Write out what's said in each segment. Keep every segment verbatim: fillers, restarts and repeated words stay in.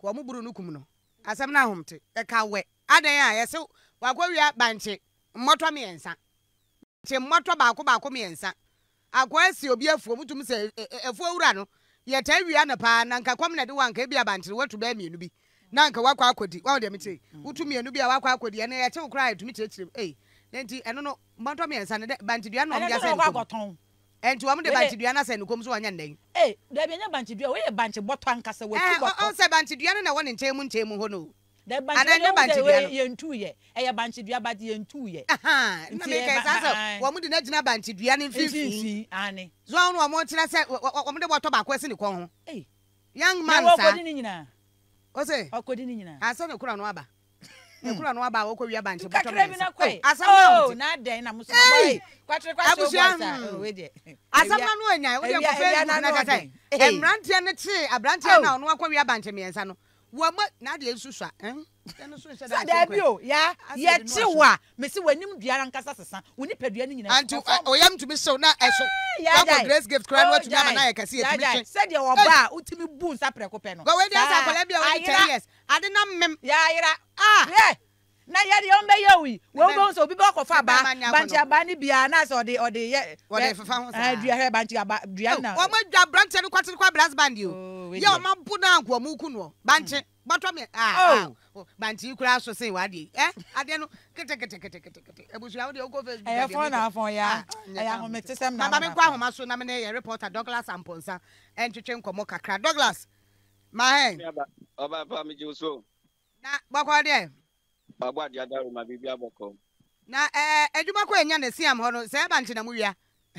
ko mu buru no kum no asem na homte e ka we adan a yese wakowia banche mmoto miensa che mmoto baako baako miensa akwasi obi afuo mutum se afuo wura no ye ta wia na pa na nka kwam na de wanka bia banche watu ba mienu bi na nka wakwa akodi wa de mete wutu mienu bi a wakwa akodi na ye che ukra etumi chechire eh nti eno no mmoto miensa ne banche dua no bia se ko enti wa mu de banche dua na se no kom so wanya ndan eh da bia nya banche dua we ye banche boto ankasa watu boto eh on se banche dua na woni nchemu nchemu ho no the banche dua ye ntu ye eh ye banche dua ba de ye ntu ye aha na me ka sasa wa mu de na gina banche dua ne fifi ani zo onu wa mo tira se wa mu de boto ba kwese ni ko ho eh young man sa okodi ni nyina o se okodi ni nyina asa na kura no aba e kura no aba wo ko wi banche boto asa oh na den na muso boy kwatre kwatre bosa we de asa na no anya wo de ko fe na ka sai emrantie ne chi abrantie na no akwa wi banche miensa no wo ma na de susua eh eno so nse da da bi o ya ye chiwa me se wanim duara nkasa sesa woni padua ni nyina antu oyam to be so na eso kwa grace gift kra no tumi ama na ye kase ye tumi se de wo ba utimi bu nsa preko pe no go we dey asa kola bia we ten years ade na mem ya yira ah yeah na ye de on be ye wi wo go so obi ba ko fa ba banchi aba ni bia na so de ode ye wo de fa ho sa ah dua he banchi aba dua na wo ma dua branch no kwatre kwa brass band yo ye o ma bu na anko mu ku no banchi bato me ah banchi kura so say wade eh ade no kete kete kete kete ebusu wo de go Facebook eh phone na phone ya ya ho metesem na ba me kwa homa so na me ne reporter Douglas Amponsa entwetwe nkomo kakra Douglas ma hen oba pa me juso na bako de Baba dia daru ma bibia boko. Na eh adwuma ko enya na siam ho no se banche na mu wia.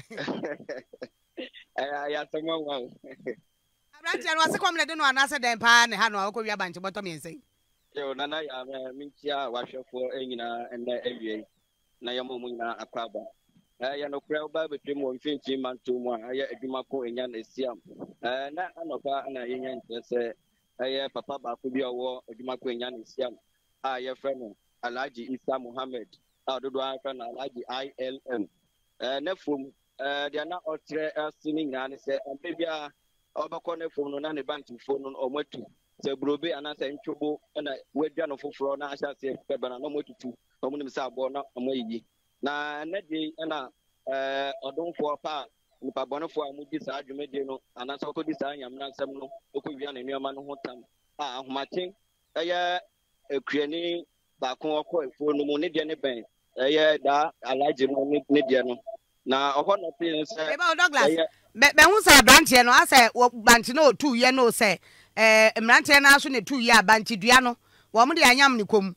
Eh ya tamo wa. Abranche no ase komle de no anase den pa ne ha no akọ wia banche bottom yensen. Yo nana ya me ntia wahwefo enyina enne ewie. Na ya mo nyina akwaba. Eh ya no kra ba betwe mo mfinti manto mu a ya adwuma ko enya na siam. Eh na anopa na yenya ntese eh papa ba ko bi owo adwuma ko enya na siam. Ah, your friend, Alaji Isa Muhammad. Ah, do I friend Alaji I L M. Uh, Nefum, uh, they are not all three singing and say, and maybe a overcorner phone on any bank to phone or what to. So, Brobe and I say, in trouble, and I wait down for fraud. I shall say, but I know what to do. I'm going to say, born up and maybe. Now, Neddy and I, uh, I don't for a part. If born for a movie, argument, you know, and I saw this, I am not some no, Okuvian and your man who time. Ah, my thing, uh, a cranny, back on for no money, any bank. Eh, da Alaji no ne dia no. Na oho no pe say. E ba Douglas. Be be hu say branch no asa branch no two year no say eh branch na so ne two year branch dua no. Wo mo de anyam ne kom.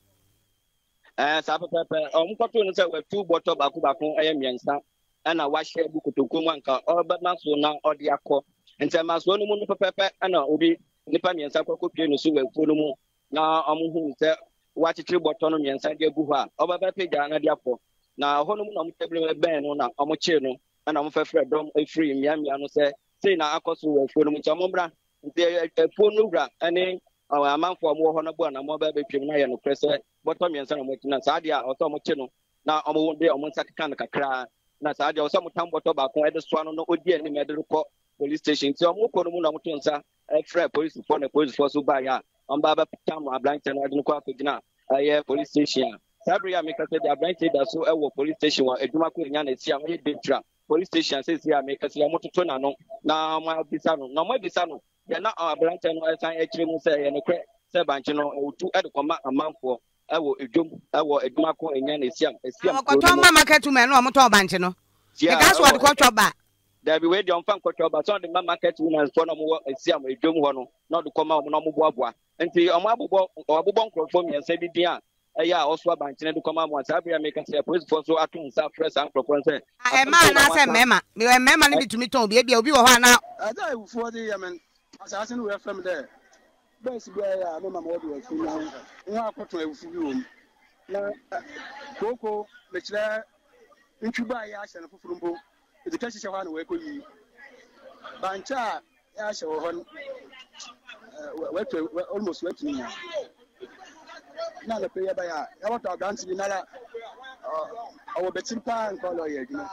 Eh sa pe pe o mo kwato no say we two bottle baako baako eh miensa. Na wa share bu kotokom anka o ba na so na o de akọ. Ente ma so no mu no pe pe na obi nipa miensa kwakọ pie no so we fu no mu. Na omo hu say wachichiri bottle no miensa de gu ha obaba page na de afọ na ho no na mo table ben no na omo che no na mo fefre dom free miamia no se sei na akoso we fo no mo chamo bra nte fo no bra ane amanfo mo ho no bo na mo ba betwem na ye no krese bottle miensa na mo tina sa de a oso mo che no na omo de omo nsaka na kakra na sa de oso mo tam bottle ba ko e de so no no odi ani me de ko police station ti omo ko no mo na mo tonsa e free police for na police for so ba ya on baba pitam ablanche na adinu kwa kugina aye police station sabri ya make say the ablanche da so e wo police station wa eduma ko nya na tia mo ye detra police station say say ya make say ya mototo na no na mo bisa no na mo bisa no ya na ablanche no san e kire mu say ye no kre say banche no otu e de koma amanfo e wo edum e wo eduma ko nya na tia e tia ko to ma market woman no mo to banche no e ka so de ko to ba there be we dey on fan kwotro ba so the market women for no mo sia mo edwom ho no na de koma mo no mo boaboa enti omo abobọ abobọ nkrofo miensa bi dia eya oso abanchine de koma mo asabia make say police for so atun sa fresh and nkrofo say e ma na say mema me mema ne bitumi ton obi bia obi wo ho na ada ewufo de yamen asase no we from there base bia ya no mama obi afu na ho akoto ewufu bi wo na koko me kire ntwiba ya ahye no foforo mbo education hye ho na we ko yi bancha ya ahye ho ho wait almost wait me na le prayer by ya what our dance bi na la our betin pa and call here you know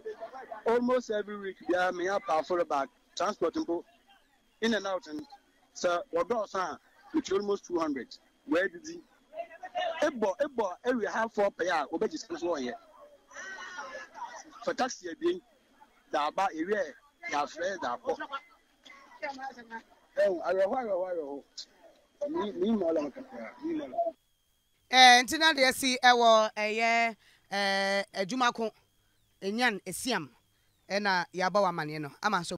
almost every week yeah me up for back transport mpo in and out and So what does uh which almost two hundred. Where did he? Ebo ebo every half four pay out, obey just one year. For taxi being the about area, the affair, the oh, I know why, me more like eh ntina de si ewo eye eh adwumako enyan esiam ena yaba wa mane no ama so